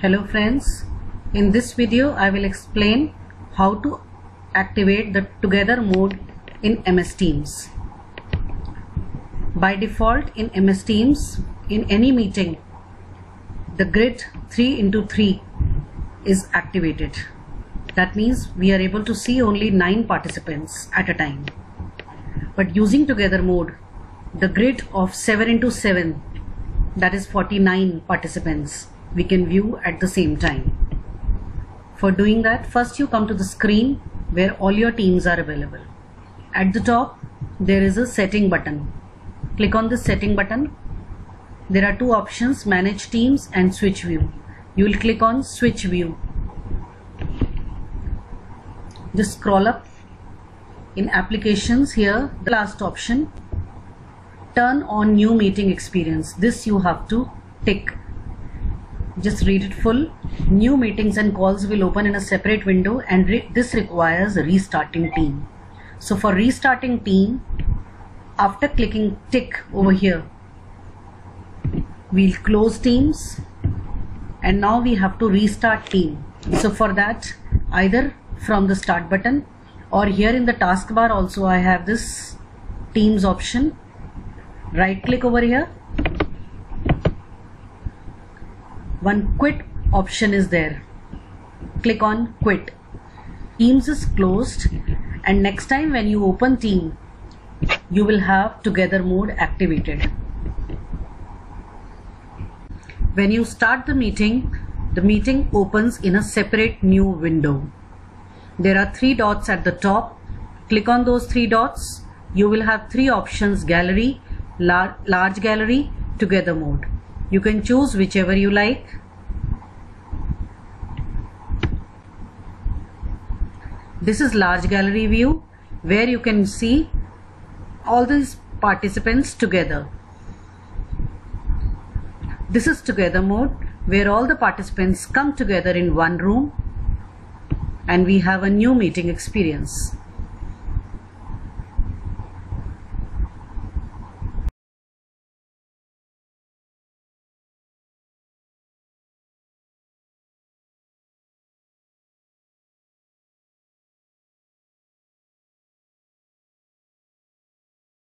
Hello friends, in this video I will explain how to activate the Together mode in MS Teams. By default in MS Teams, in any meeting, the grid 3x3 is activated. That means we are able to see only 9 participants at a time. But using Together mode, the grid of 7x7, that is 49 participants, we can view at the same time. For doing that, first you come to the screen where all your teams are available. At the top there is a setting button. Click on the setting button. There are two options, manage teams and switch view. You will click on switch view. Just scroll up. In applications, here the last option, turn on new meeting experience. This you have to tick. Just read it full. New meetings and calls will open in a separate window, and this requires restarting team. So for restarting team, after clicking tick over here, we'll close teams and now we have to restart team. So for that, either from the start button or here in the taskbar also I have this teams option. Right click over here. One quit option is there. Click on quit. Teams is closed, and next time when you open team, you will have Together mode activated. When you start the meeting opens in a separate new window. There are 3 dots at the top. Click on those 3 dots. You will have 3 options: gallery, large gallery, Together mode. You can choose whichever you like. This is large gallery view where you can see all these participants together. This is Together mode where all the participants come together in one room and we have a new meeting experience.